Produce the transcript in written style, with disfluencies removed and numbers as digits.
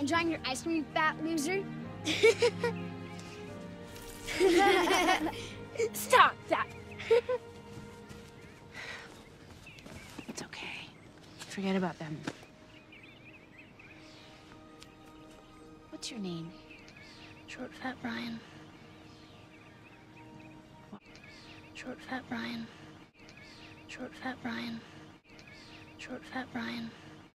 enjoying your ice cream, fat loser? Stop that. It's okay. Forget about them. What's your name? Short, fat Brian. Short, fat Brian. Short, fat Brian. Short, fat Brian.